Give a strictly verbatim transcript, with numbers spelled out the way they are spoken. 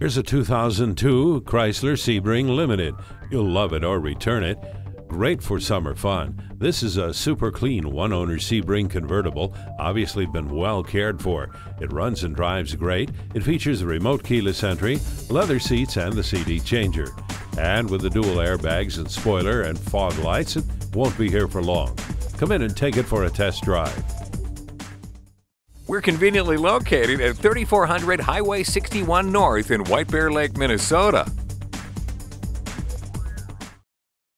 Here's a two thousand two Chrysler Sebring Limited. You'll love it or return it. Great for summer fun. This is a super clean one-owner Sebring convertible, obviously been well cared for. It runs and drives great. It features a remote keyless entry, leather seats, and the C D changer. And with the dual airbags and spoiler and fog lights, it won't be here for long. Come in and take it for a test drive. We're conveniently located at thirty-four hundred Highway sixty-one North in White Bear Lake, Minnesota.